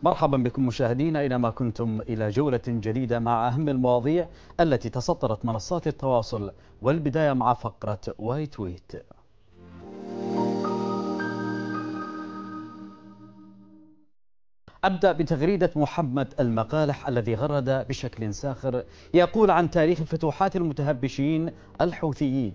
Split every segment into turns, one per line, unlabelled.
مرحبا بكم مشاهدينا أينما كنتم إلى جولة جديدة مع أهم المواضيع التي تصدرت منصات التواصل، والبداية مع فقرة واي تويت. أبدأ بتغريدة محمد المقالح الذي غرد بشكل ساخر يقول عن تاريخ فتوحات المتهبشين الحوثيين: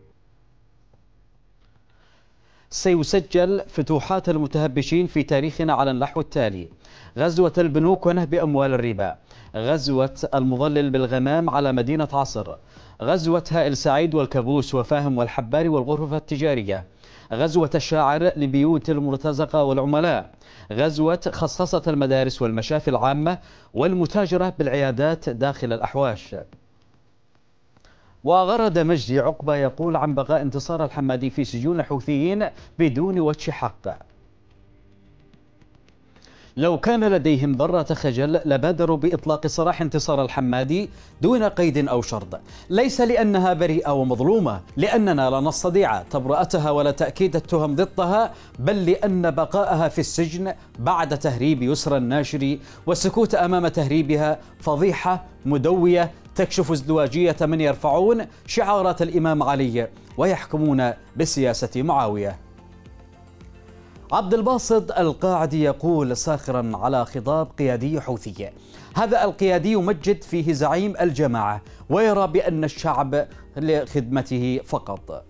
سيسجل فتوحات المتهبشين في تاريخنا على النحو التالي: غزوة البنوك ونهب أموال الربا، غزوة المظلل بالغمام على مدينة عصر، غزوة هائل سعيد والكابوس وفاهم والحباري والغرفة التجارية، غزوة الشاعر لبيوت المرتزقة والعملاء، غزوة خصصة المدارس والمشافي العامة والمتاجرة بالعيادات داخل الأحواش. وغرد مجدي عقبة يقول عن بقاء انتصار الحمادي في سجون الحوثيين بدون وجه حق: لو كان لديهم ذرة خجل لبادروا بإطلاق سراح انتصار الحمادي دون قيد أو شرط، ليس لأنها بريئة ومظلومة، لأننا لا نستطيع تبرئتها ولا تأكيد التهم ضدها، بل لأن بقاءها في السجن بعد تهريب يسرى الناشري والسكوت أمام تهريبها فضيحة مدوية تكشف ازدواجية من يرفعون شعارات الإمام علي ويحكمون بسياسة معاوية. عبد الباسط القاعدي يقول ساخرا على خطاب قيادي حوثي: هذا القيادي يمجد فيه زعيم الجماعة ويرى بأن الشعب لخدمته فقط.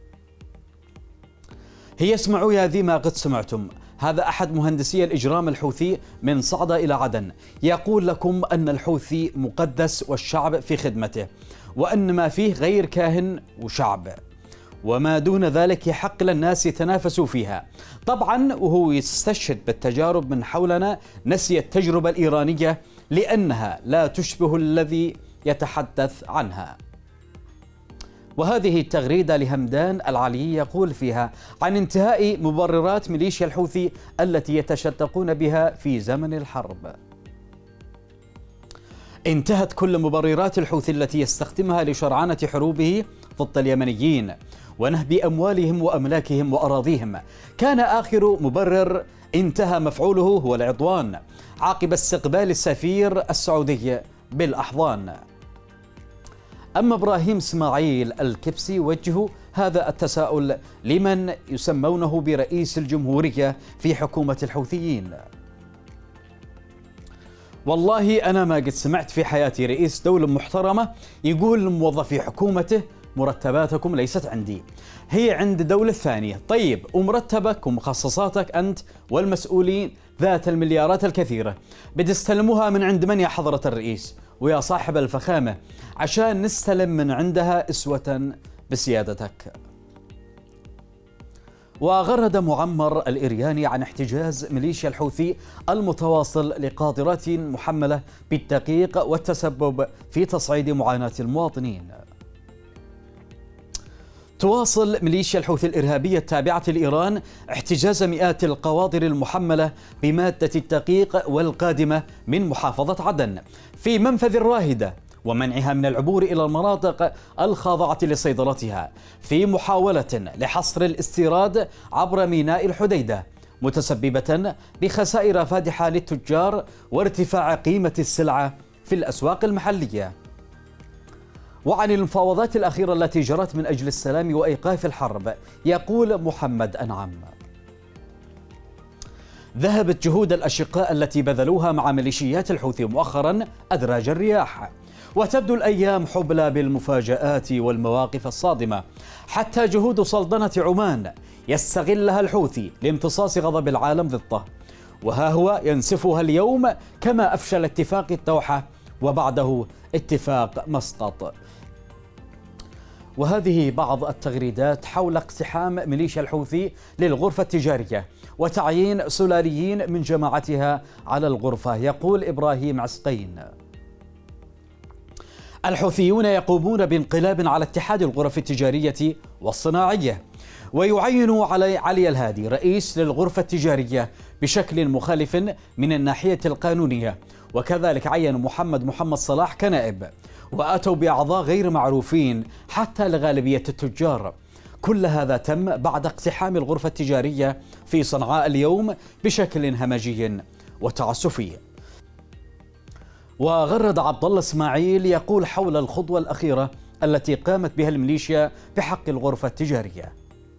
هي اسمعوا يا ذي ما قد سمعتم. هذا أحد مهندسي الإجرام الحوثي من صعدة إلى عدن يقول لكم أن الحوثي مقدس والشعب في خدمته، وأن ما فيه غير كاهن وشعب، وما دون ذلك يحق للناس يتنافسوا فيها. طبعا وهو يستشهد بالتجارب من حولنا، نسي التجربة الإيرانية لأنها لا تشبه الذي يتحدث عنها. وهذه التغريدة لهمدان العلي يقول فيها عن انتهاء مبررات ميليشيا الحوثي التي يتشدقون بها في زمن الحرب: انتهت كل مبررات الحوثي التي يستخدمها لشرعنة حروبه ضد اليمنيين ونهب أموالهم وأملاكهم وأراضيهم. كان آخر مبرر انتهى مفعوله هو العدوان عقب استقبال السفير السعودي بالأحضان. أما إبراهيم إسماعيل الكبسي وجه هذا التساؤل لمن يسمونه برئيس الجمهورية في حكومة الحوثيين: والله أنا ما قد سمعت في حياتي رئيس دولة محترمة يقول لموظفي حكومته مرتباتكم ليست عندي، هي عند دولة ثانية. طيب ومرتبك ومخصصاتك أنت والمسؤولين ذات المليارات الكثيرة بتستلموها من عند من يا حضرة الرئيس ويا صاحب الفخامة عشان نستلم من عندها أسوة بسيادتك؟ وغرد معمر الإرياني عن احتجاز ميليشيا الحوثي المتواصل لقاطرات محملة بالدقيق والتسبب في تصعيد معاناة المواطنين. تواصل ميليشيا الحوثي الإرهابية التابعة لإيران احتجاز مئات القواطر المحملة بمادة الدقيق والقادمة من محافظة عدن في منفذ الراهدة، ومنعها من العبور إلى المناطق الخاضعة لسيطرتها في محاولة لحصر الاستيراد عبر ميناء الحديدة، متسببة بخسائر فادحة للتجار وارتفاع قيمة السلعة في الأسواق المحلية. وعن المفاوضات الأخيرة التي جرت من أجل السلام وإيقاف الحرب يقول محمد أنعم: ذهبت جهود الأشقاء التي بذلوها مع ميليشيات الحوثي مؤخرا أدراج الرياح، وتبدو الأيام حبلى بالمفاجآت والمواقف الصادمة، حتى جهود سلطنة عمان يستغلها الحوثي لامتصاص غضب العالم ضده، وها هو ينسفها اليوم كما أفشل اتفاق الدوحة وبعده اتفاق مسقط. وهذه بعض التغريدات حول اقتحام ميليشيا الحوثي للغرفة التجارية وتعيين سلاليين من جماعتها على الغرفة. يقول إبراهيم عسقين: الحوثيون يقومون بانقلاب على اتحاد الغرف التجارية والصناعية، ويعين علي الهادي رئيس للغرفة التجارية بشكل مخالف من الناحية القانونية، وكذلك عين محمد صلاح كنائب، وأتوا بأعضاء غير معروفين حتى لغالبية التجار. كل هذا تم بعد اقتحام الغرفة التجارية في صنعاء اليوم بشكل همجي وتعسفي. وغرد عبد الله اسماعيل يقول حول الخطوة الأخيرة التي قامت بها الميليشيا بحق الغرفة التجارية: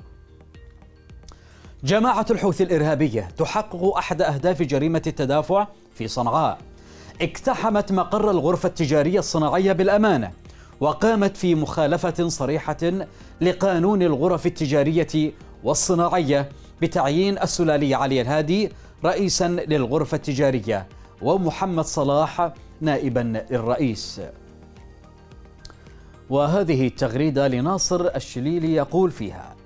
جماعة الحوثي الإرهابية تحقق أحد أهداف جريمة التدافع في صنعاء، اقتحمت مقر الغرفة التجارية الصناعية بالأمانة، وقامت في مخالفة صريحة لقانون الغرف التجارية والصناعية بتعيين السلالي علي الهادي رئيسا للغرفة التجارية ومحمد صلاح نائبا للرئيس. وهذه التغريدة لناصر الشليلي يقول فيها: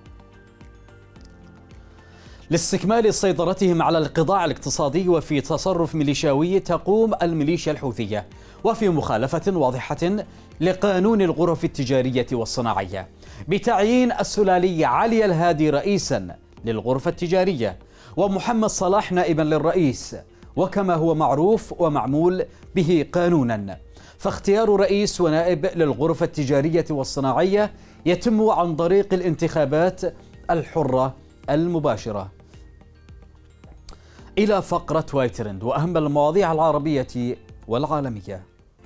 لاستكمال سيطرتهم على القطاع الاقتصادي وفي تصرف ميليشياوي تقوم الميليشيا الحوثية وفي مخالفة واضحة لقانون الغرف التجارية والصناعية بتعيين السلالي علي الهادي رئيسا للغرفة التجارية ومحمد صلاح نائبا للرئيس، وكما هو معروف ومعمول به قانونا، فاختيار رئيس ونائب للغرفة التجارية والصناعية يتم عن طريق الانتخابات الحرة المباشرة. إلى فقرة وايترند وأهم المواضيع العربية والعالمية.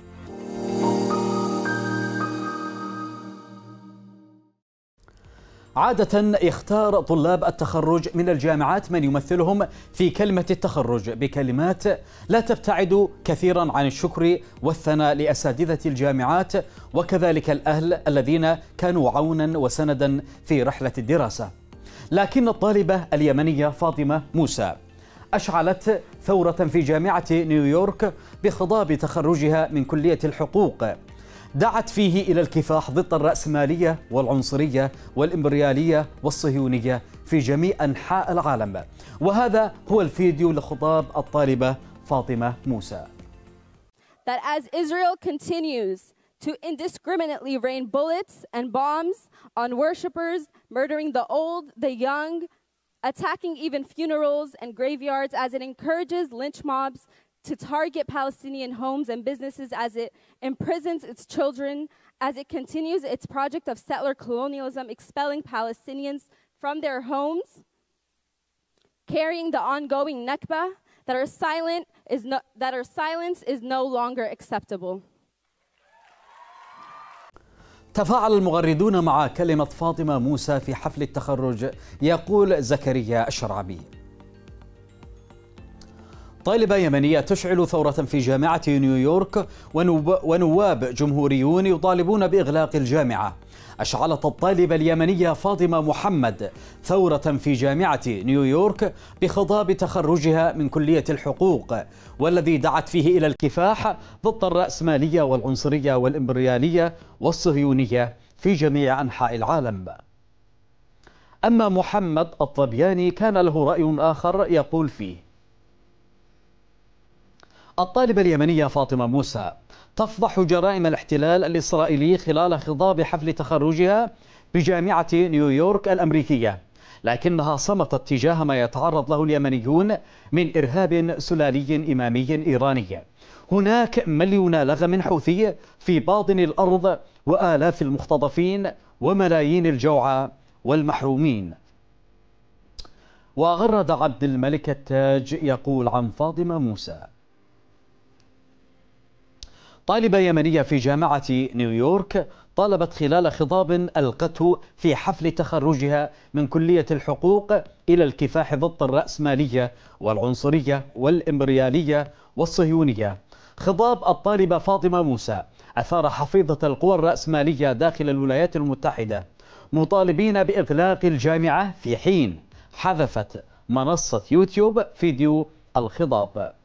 عادة يختار طلاب التخرج من الجامعات من يمثلهم في كلمة التخرج بكلمات لا تبتعد كثيرا عن الشكر والثناء لأساتذة الجامعات وكذلك الأهل الذين كانوا عونا وسندا في رحلة الدراسة. لكن الطالبة اليمنية فاطمة موسى أشعلت ثورة في جامعة نيويورك بخضاب تخرجها من كلية الحقوق، دعت فيه إلى الكفاح ضد الرأسمالية والعنصرية والإمبريالية والصهيونية في جميع أنحاء العالم. وهذا هو الفيديو لخطاب الطالبة فاطمة موسى.
That as Israel continues to indiscriminately rain bullets and bombs on worshippers, murdering the old, the young, attacking even funerals and graveyards, as it encourages lynch mobs to target Palestinian homes and businesses, as it imprisons its children, as it continues its project of settler colonialism, expelling Palestinians from their homes, carrying the ongoing Nakba, that our silence is no longer acceptable.
تفاعل المغردون مع كلمة فاطمة موسى في حفل التخرج. يقول زكريا الشرعبي: طالبة يمنية تشعل ثورة في جامعة نيويورك ونواب جمهوريون يطالبون بإغلاق الجامعة. أشعلت الطالبة اليمنية فاطمة محمد ثورة في جامعة نيويورك بخضاب تخرجها من كلية الحقوق، والذي دعت فيه إلى الكفاح ضد الرأسمالية والعنصرية والإمبريالية والصهيونية في جميع أنحاء العالم. أما محمد الطبياني كان له رأي آخر يقول فيه: الطالبة اليمنية فاطمة موسى تفضح جرائم الاحتلال الإسرائيلي خلال خضاب حفل تخرجها بجامعة نيويورك الأمريكية، لكنها صمتت تجاه ما يتعرض له اليمنيون من إرهاب سلالي إمامي إيراني. هناك مليون لغم حوثي في باطن الأرض وآلاف المختطفين وملايين الجوعى والمحرومين. وغرد عبد الملك التاج يقول عن فاطمة موسى: طالبة يمنية في جامعة نيويورك طالبت خلال خطاب ألقته في حفل تخرجها من كلية الحقوق إلى الكفاح ضد الرأسمالية والعنصرية والإمبريالية والصهيونية. خطاب الطالبة فاطمة موسى أثار حفيظة القوى الرأسمالية داخل الولايات المتحدة، مطالبين بإغلاق الجامعة، في حين حذفت منصة يوتيوب فيديو الخطاب.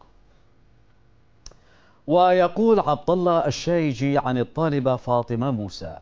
ويقول عبد الله الشايجي عن الطالبة فاطمة موسى: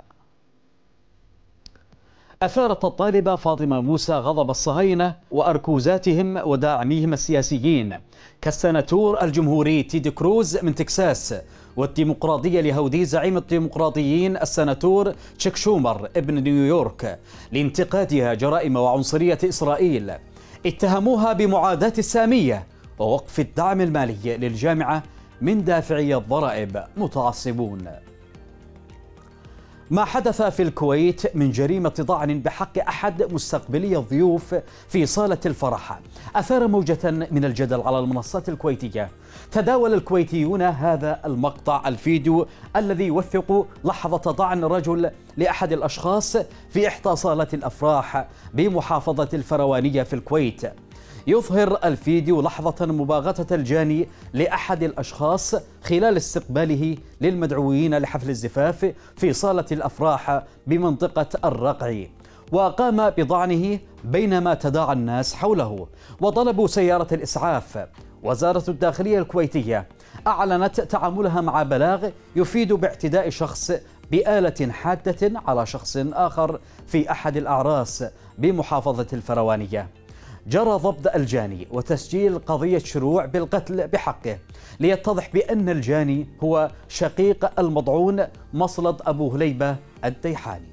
أثارت الطالبة فاطمة موسى غضب الصهاينة وأركوزاتهم وداعميهم السياسيين كالسناتور الجمهوري تيد كروز من تكساس، والديمقراطية اليهودي زعيم الديمقراطيين السناتور تشيك شومر ابن نيويورك لانتقادها جرائم وعنصرية إسرائيل. اتهموها بمعاداة السامية ووقف الدعم المالي للجامعة من دافعي الضرائب متعصبون. ما حدث في الكويت من جريمة طعن بحق أحد مستقبلي الضيوف في صالة الفرح أثار موجة من الجدل على المنصات الكويتية. تداول الكويتيون هذا المقطع الفيديو الذي يوثق لحظة طعن رجل لأحد الأشخاص في إحدى صالات الأفراح بمحافظة الفروانية في الكويت. يظهر الفيديو لحظة مباغتة الجاني لأحد الأشخاص خلال استقباله للمدعوين لحفل الزفاف في صالة الأفراح بمنطقة الرقع، وقام بضعنه بينما تداعى الناس حوله وطلبوا سيارة الإسعاف. وزارة الداخلية الكويتية أعلنت تعاملها مع بلاغ يفيد باعتداء شخص بآلة حادة على شخص آخر في أحد الأعراس بمحافظة الفروانية. جرى ضبط الجاني وتسجيل قضية شروع بالقتل بحقه، ليتضح بأن الجاني هو شقيق المضعون مصلد أبو هليبة الديحاني.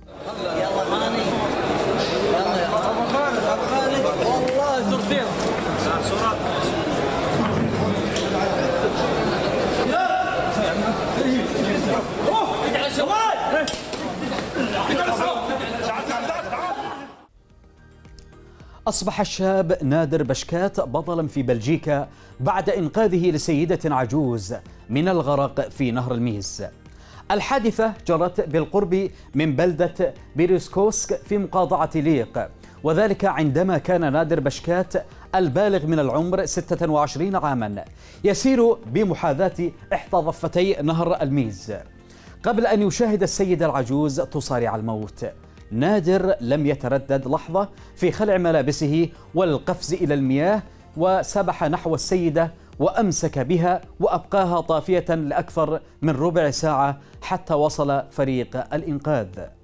أصبح الشاب نادر بشكات بطلا في بلجيكا بعد إنقاذه لسيدة عجوز من الغرق في نهر الميز. الحادثة جرت بالقرب من بلدة بيريسكوسك في مقاطعة ليق، وذلك عندما كان نادر بشكات البالغ من العمر 26 عاما يسير بمحاذاة إحدى ضفتي نهر الميز قبل أن يشاهد السيدة العجوز تصارع الموت. نادر لم يتردد لحظة في خلع ملابسه والقفز إلى المياه، وسبح نحو السيدة وأمسك بها وأبقاها طافية لأكثر من ربع ساعة حتى وصل فريق الإنقاذ.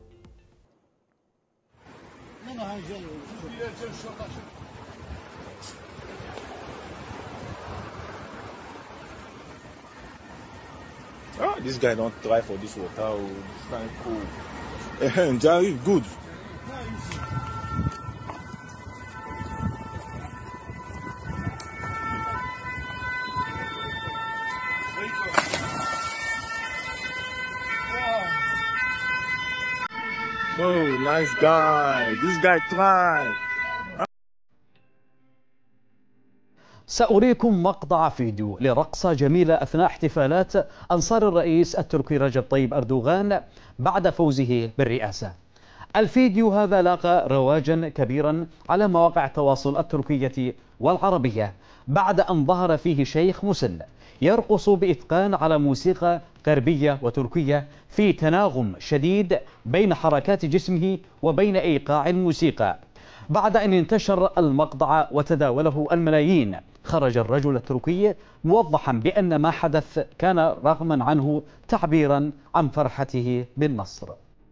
This guy don't try for this water. It's kind of cool. Very good. Oh, nice guy. This guy tried.
سأريكم مقطع فيديو لرقصة جميلة أثناء احتفالات أنصار الرئيس التركي رجب طيب أردوغان بعد فوزه بالرئاسة. الفيديو هذا لاقى رواجا كبيرا على مواقع التواصل التركية والعربية بعد أن ظهر فيه شيخ مسن يرقص بإتقان على موسيقى غربية وتركية في تناغم شديد بين حركات جسمه وبين إيقاع الموسيقى. بعد أن انتشر المقطع وتداوله الملايين، خرج الرجل التركي موضحا بأن ما حدث كان رغما عنه تعبيرا عن فرحته بالنصر.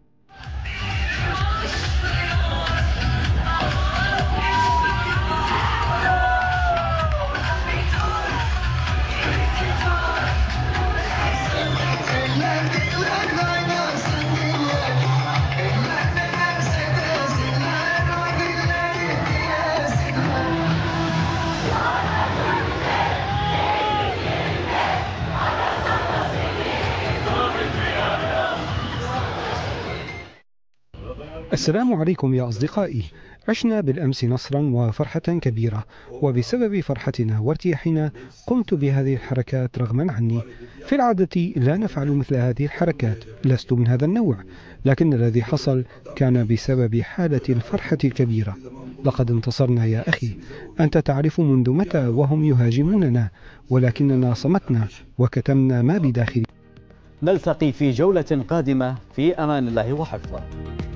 السلام عليكم يا أصدقائي. عشنا بالأمس نصرا وفرحة كبيرة، وبسبب فرحتنا وارتياحنا قمت بهذه الحركات رغما عني. في العادة لا نفعل مثل هذه الحركات، لست من هذا النوع، لكن الذي حصل كان بسبب حالة الفرحة الكبيرة. لقد انتصرنا يا أخي. أنت تعرف منذ متى وهم يهاجموننا، ولكننا صمتنا وكتمنا ما بداخلنا.
نلتقي في جولة قادمة، في أمان الله وحفظه.